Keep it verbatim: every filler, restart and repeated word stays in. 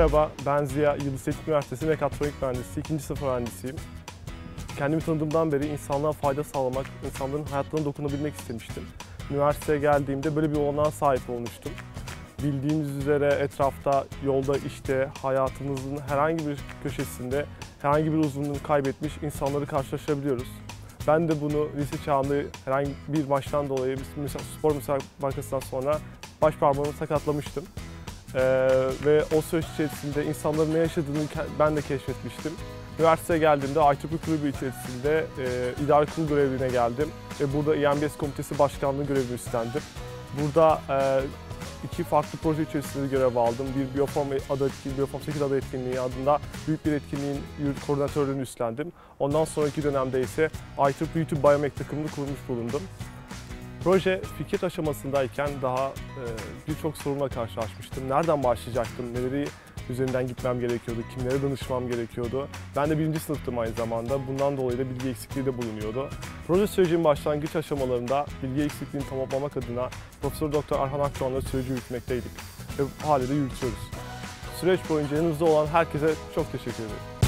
Merhaba, ben Ziya, Yıldız Teknik Üniversitesi Mekatronik Mühendisi, ikinci sınıf öğrencisiyim. Kendimi tanıdığımdan beri insanlığa fayda sağlamak, insanların hayatlarına dokunabilmek istemiştim. Üniversiteye geldiğimde böyle bir olanağa sahip olmuştum. Bildiğiniz üzere etrafta, yolda, işte, hayatımızın herhangi bir köşesinde herhangi bir uzunluğunu kaybetmiş insanları karşılaşabiliyoruz. Ben de bunu lise çağında herhangi bir maçtan dolayı spor müsabakasından sonra baş parmağımı sakatlamıştım. Ee, ve o süreç içerisinde insanların ne yaşadığını ben de keşfetmiştim. Üniversiteye geldiğimde I E E E kulübü içerisinde e, idare kurulu görevliğine geldim ve burada E M B S komitesi başkanlığı görevini üstlendim. Burada e, iki farklı proje içerisinde görev aldım. Bir Bioform adı etkinliği, Bioform sekiz adı etkinliği adında büyük bir etkinliğin koordinatörlüğünü üstlendim. Ondan sonraki dönemde ise I E E E YouTube Biomek takımını kurmuş bulundum. Proje fikir aşamasındayken daha e, birçok sorunla karşılaşmıştım. Nereden başlayacaktım, neleri üzerinden gitmem gerekiyordu, kimlere danışmam gerekiyordu. Ben de birinci sınıftım aynı zamanda, bundan dolayı da bilgi eksikliği de bulunuyordu. Proje sürecinin başlangıç aşamalarında bilgi eksikliğini tamamlamak adına Profesör Doktor Arhan Akdoğan'la süreci yürütmekteydik ve hala da yürütüyoruz. Süreç boyunca yanımızda olan herkese çok teşekkür ederim.